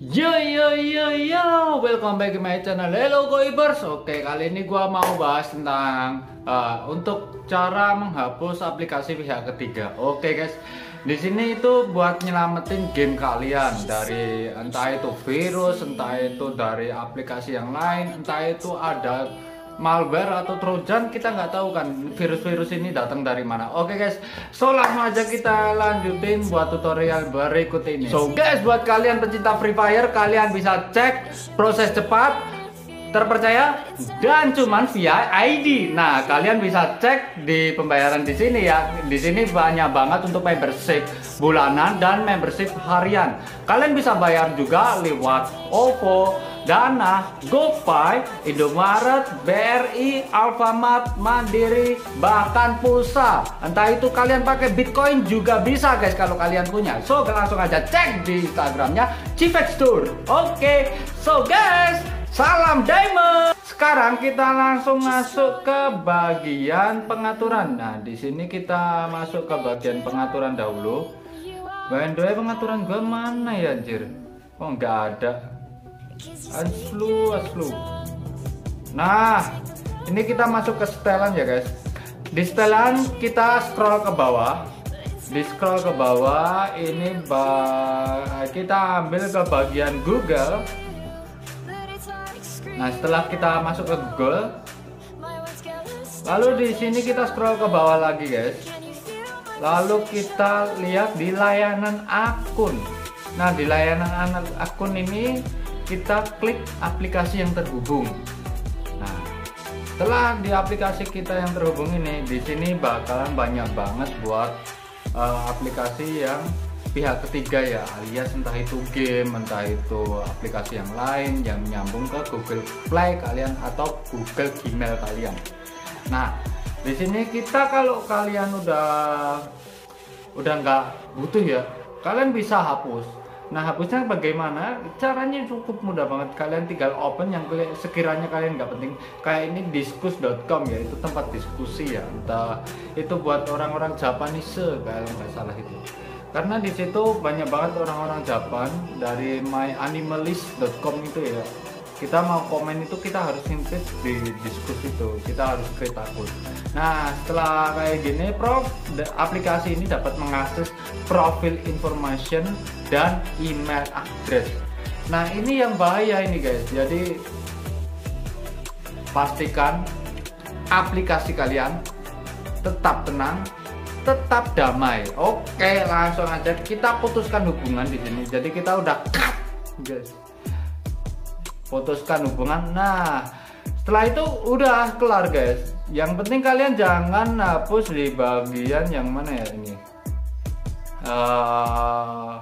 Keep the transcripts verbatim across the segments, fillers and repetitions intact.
Yo yo yo yo, welcome back to my channel. Hello Goibers. Oke, kali ini gua mau bahas tentang uh, untuk cara menghapus aplikasi pihak ketiga. Oke guys, di sini itu buat nyelamatin game kalian dari entah itu virus, entah itu dari aplikasi yang lain, entah itu ada malware atau trojan, kita nggak tahu kan virus-virus ini datang dari mana. Oke guys, so langsung aja kita lanjutin buat tutorial berikut ini. So guys, buat kalian pecinta Free Fire, kalian bisa cek proses cepat, terpercaya, dan cuman via I D. Nah, kalian bisa cek di pembayaran di sini ya. Di sini banyak banget untuk membership bulanan dan membership harian. Kalian bisa bayar juga lewat OVO, Dana, GoPay, Indomaret, B R I, Alfamart, Mandiri, bahkan pulsa. Entah itu kalian pakai Bitcoin juga bisa guys kalau kalian punya. So langsung aja cek di Instagramnya Cifex Store. Oke, so guys, salam diamond. Sekarang kita langsung masuk ke bagian pengaturan. Nah, di sini kita masuk ke bagian pengaturan dahulu. Bandoy pengaturan gua mana ya anjir? Oh, nggak ada. Aslu, aslu. Nah, ini kita masuk ke setelan ya guys. Di setelan kita scroll ke bawah. Di scroll ke bawah ini kita ambil ke bagian Google. Nah, setelah kita masuk ke Google, lalu di sini kita scroll ke bawah lagi guys. Lalu kita lihat di layanan akun. Nah, di layanan akun ini kita klik aplikasi yang terhubung. Nah, setelah di aplikasi kita yang terhubung ini, di sini bakalan banyak banget buat uh, aplikasi yang pihak ketiga ya, alias entah itu game, entah itu aplikasi yang lain yang nyambung ke Google Play kalian atau Google Gmail kalian. Nah, di sini kita kalau kalian udah udah nggak butuh ya, kalian bisa hapus. Nah, hapusnya bagaimana? Caranya cukup mudah banget. Kalian tinggal open yang sekiranya kalian nggak penting. Kayak ini diskus dot com ya, itu tempat diskusi ya. Entah itu buat orang-orang Japanese kalau nggak salah itu. Karena di situ banyak banget orang-orang Japan dari my animalist dot com itu ya. Kita mau komen itu kita harus simpen di diskus itu. Kita harus create akun. Nah, setelah kayak gini, Prof, aplikasi ini dapat mengakses profil information dan email address. Nah, ini yang bahaya ini guys. Jadi pastikan aplikasi kalian tetap tenang, tetap damai. Oke, langsung aja kita putuskan hubungan di sini. Jadi kita udah cut, guys. Putuskan hubungan. Nah, setelah itu udah kelar guys. Yang penting kalian jangan hapus di bagian yang mana ya ini. Uh,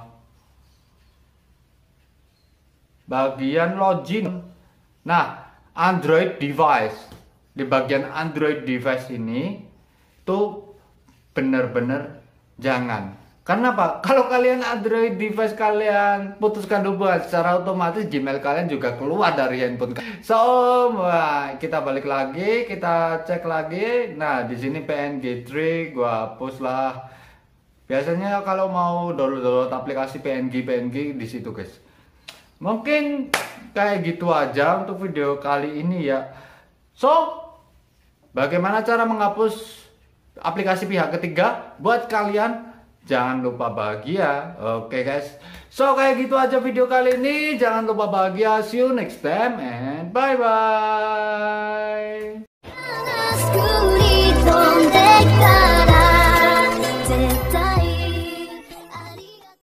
bagian login. Nah, Android device. Di bagian Android device ini tuh bener-bener jangan. Karena apa? Kalau kalian Android device kalian putuskan hubungan, secara otomatis Gmail kalian juga keluar dari handphone. So, wah, kita balik lagi, kita cek lagi. Nah, di sini P N G tiga gua hapus lah. Biasanya kalau mau download aplikasi P N G P N G di situ, guys. Mungkin kayak gitu aja untuk video kali ini ya. So, bagaimana cara menghapus aplikasi pihak ketiga buat kalian? Jangan lupa bahagia. Oke guys, so kayak gitu aja video kali ini. Jangan lupa bahagia. See you next time and bye bye.